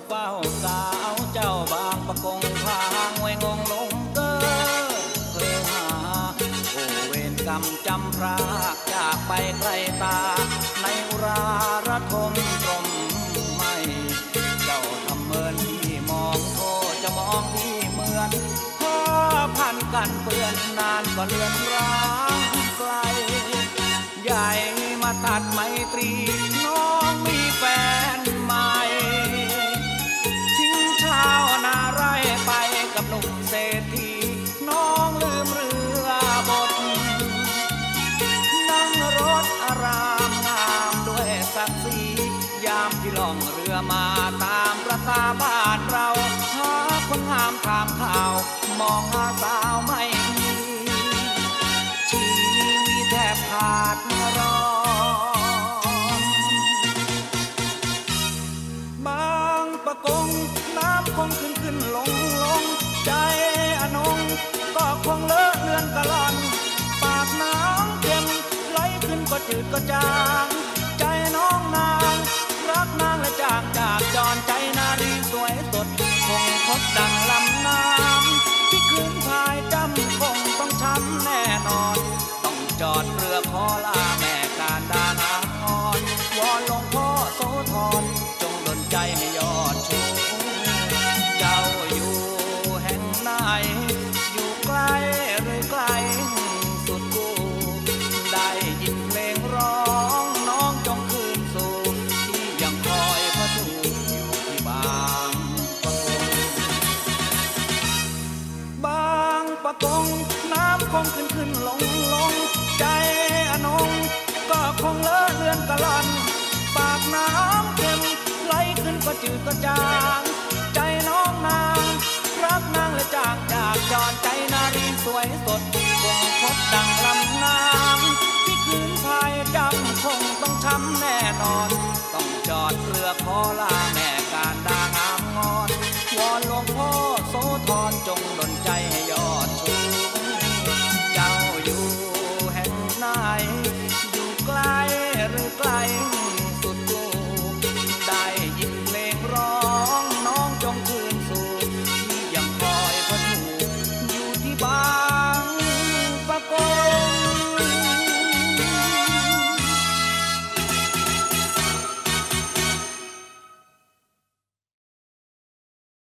เฝ้าสาวเจ้าบางประกงพางไว้งงลงเกอเคยหาโอเวรกรรมจำพรากจากไปไกลตาในอุราระทมตรมไม่เจ้าทำเมินที่มองโทจะมองที่เหมือนพ่อพันกันเปื้อนนานก็เลือนร้างไกลใหญ่มาตัดไมตรีน้องมีแฟนใหม่ทิ้งชาวนาไร่ไปกับหนุ่มเศรษฐีน้องลืมเรือบทนั่งรถอารามงามด้วยศักดิ์ศรียามที่ล่องเรือมาตามประสาบ้านเราหาคนงามถามข่าวมองหาสาวไม่มีชีวิตแทบขาดร้อนบางประกงน้ำคงขึ้นลงใจอนงก็คงเลอะเลือนกะล่อนปากน้ำเค็มไหลขึ้นก็จืดก็จางใจน้องนางรักนางและจากจรใจนารีสวยสดคงพดดังลำน้ำที่คืนพายจำคงต้องช้ำแน่นอนต้องจอดเรือขอลาแม่การดานอ่อนวอนหลวงพ่อโสธรจงดลใจให้ยอดชูเจ้าอยู่แห่งไหนอยู่ใกล้หรือไกลสุดกูได้ยินเพลงร้องน้องจงคืนสู่ที่ยังคอยพระสูอยู่ที่บางประกงบางประกงน้ำคงขึ้นลงใจอนงก็คงเลอะเลือนกะล่อนปากน้ำเค็มไหลขึ้นก็จืดก็จางใจน้องนางรักนางและจากจรใจนารีสวยสด